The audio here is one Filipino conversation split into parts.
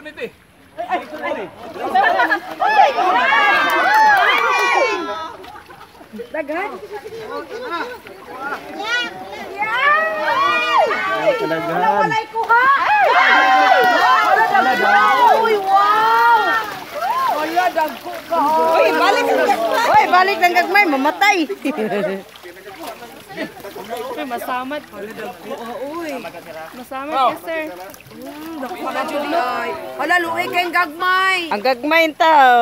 Dagan. Walay kuha. Uy, wow. Wala dagko ka. Uy, balik ng gagmay, mamatay. Uy, masamat. Uy, masamat ka, sir. Dako na jud ay. Wala luoy kay gagmay. Ang gagmay ta.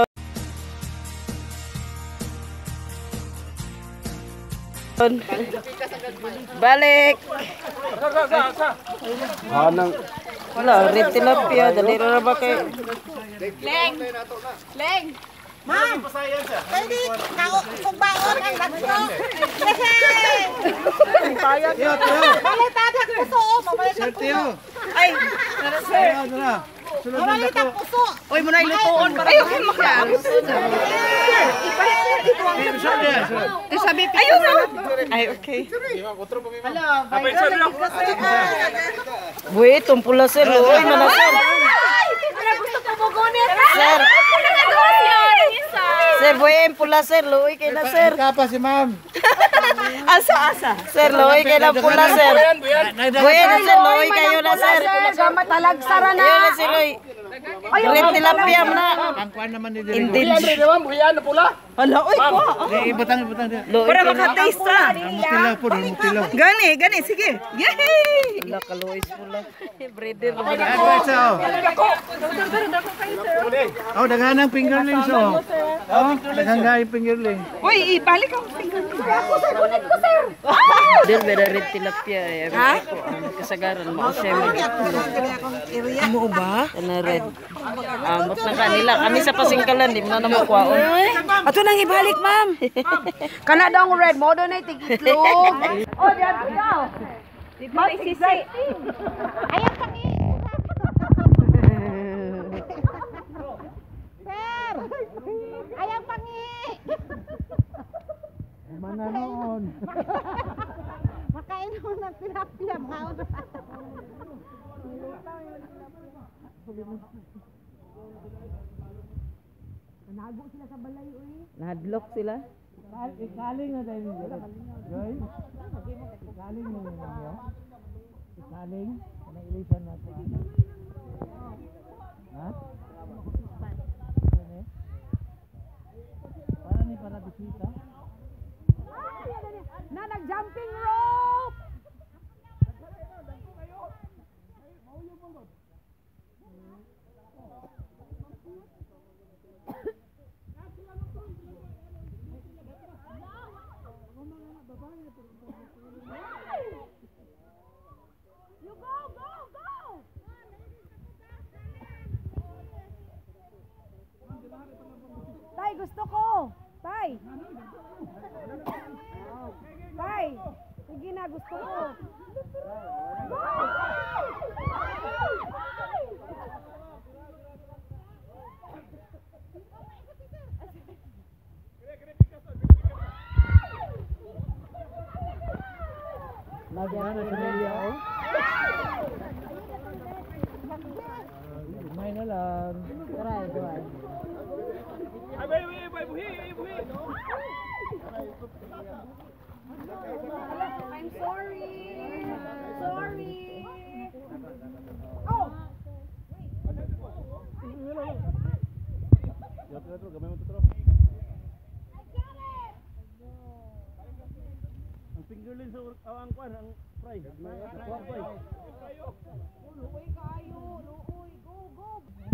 Balik. Hanang Wala, red tilapia. Dali na ba kay... Leng! Ma'am. Pwede kubaon ang dagko. Balik tatak puso. Ay, sir. Balik tatak puso. Uy, mo na ilutuon para. Ay, okay mo ka. Eh, sabi pa. Ay, okay. Hala, Buhay, itong pula sir. Uy, manasir. Gusto ko bugunin. Sir. Sir, buhay, pula sir. Luoy kay na sir. Kapa si ma'am. Asa. Sir, luoy kay na pula sir. Buhay na sir. Luoy kayo na sir. Gamat talagsara na. Ayun na sir. Red tilapia mo na. Pangkuan naman ni Indin. Hala, uy, ko. Ibutang dia. Para makataste ta. Mutilaw. Gani, sige. Yay! Wala ka Lois pula. Breeder naman ako. Oh, daghan ang fingerlings oh. Oh, daghan nga yung fingerling. Uy, ibalik ako. Del beda red tilapia. Ha? Kasagaran mo siya mo. Mo ba? Ana red. Amot na kanila. Kami sa pasingkalan di mo na makwaon. Ato nang ibalik, ma'am. Kana daw ang red mo doon ay tigitlog. Oh, diyan daw. Ma'am, sisi. Ayaw pangi. Sir. Ayaw pangi. Mana noon? Makain mo ng tilapia, ma'am. Nago sila sa balay, uy. Nahadlok sila. Ikaling na tayo nila. Joy? Ikaling mo yun niyo? Ikaling? Anong ilisan natin? Ha? Para ni para bisita? Na nag-jumping rope! Tay, gusto ko. Tay. Tay. Sige na, gusto ko. Lagyan na sa media oh. May na lang. Try. I'm sorry. Oh. Ang fingerling sa ang kwan ang fry. Luoy kayo. Luoy. Go.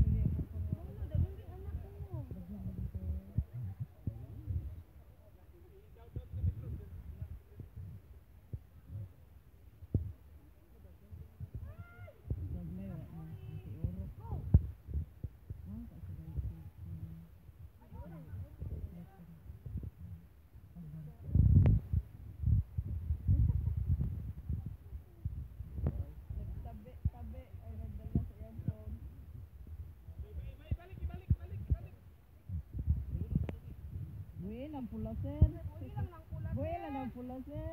Buhay lang pula sir. Buhay lang pula sir.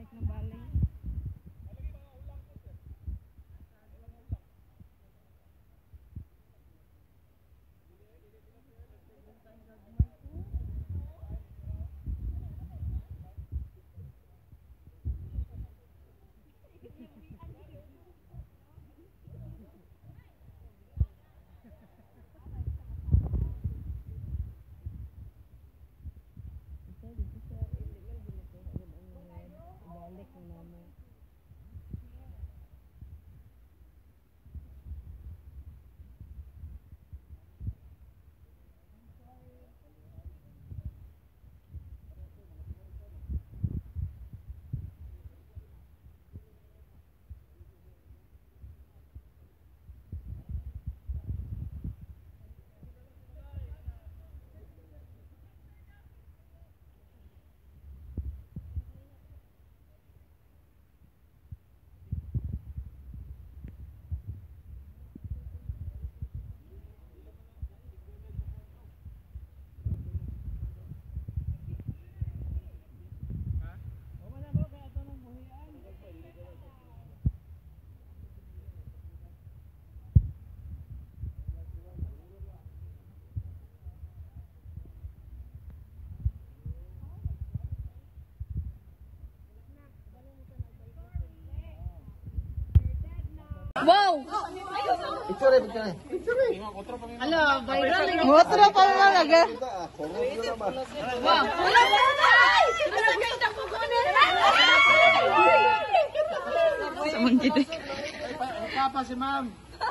Otro pa malaga. Papa si ma'am.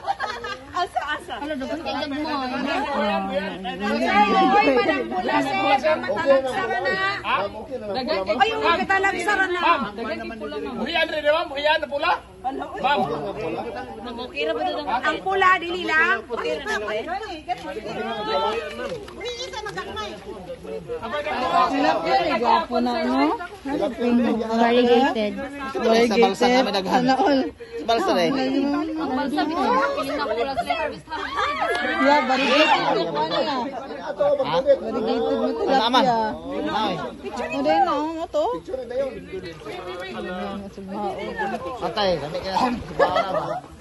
Ayun, kita nagsara na. Buhian rin, di ba? Buhian na pula? Ma'am. Ang pula, dili lang. Gwapo na, no? Variegated. Variegated. Sana all. Balsa rin. Yeah, variegated. Ano ya? Variegated mo tilapia. Ano rin na, ano to? Patay, kami kaya. Bawa na ba?